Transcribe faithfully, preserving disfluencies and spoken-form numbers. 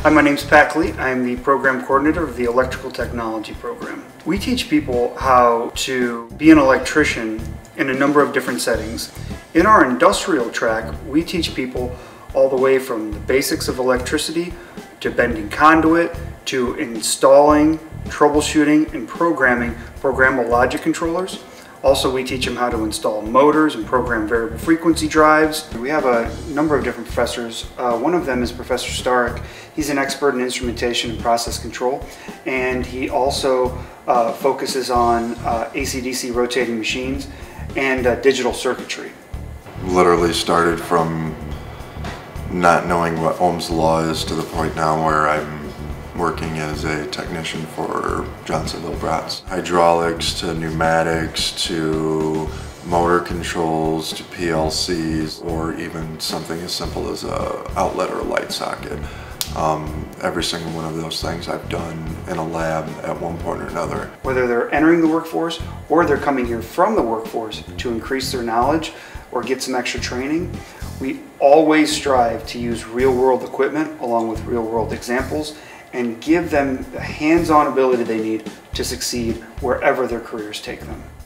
Hi, my name's MacLeod. I'm the program coordinator of the electrical technology program. We teach people how to be an electrician in a number of different settings. In our industrial track, we teach people all the way from the basics of electricity to bending conduit to installing, troubleshooting, and programming programmable logic controllers. Also, we teach them how to install motors and program variable frequency drives. We have a number of different professors. Uh, one of them is Professor Stark. He's an expert in instrumentation and process control, and he also uh, focuses on uh, A C D C rotating machines and uh, digital circuitry. Literally started from not knowing what Ohm's law is to the point now where I'm working as a technician for Johnson Bratz. Hydraulics to pneumatics to motor controls to P L Cs, or even something as simple as a outlet or a light socket. Um, every single one of those things I've done in a lab at one point or another. Whether they're entering the workforce or they're coming here from the workforce to increase their knowledge or get some extra training, we always strive to use real-world equipment along with real-world examples and give them the hands-on ability they need to succeed wherever their careers take them.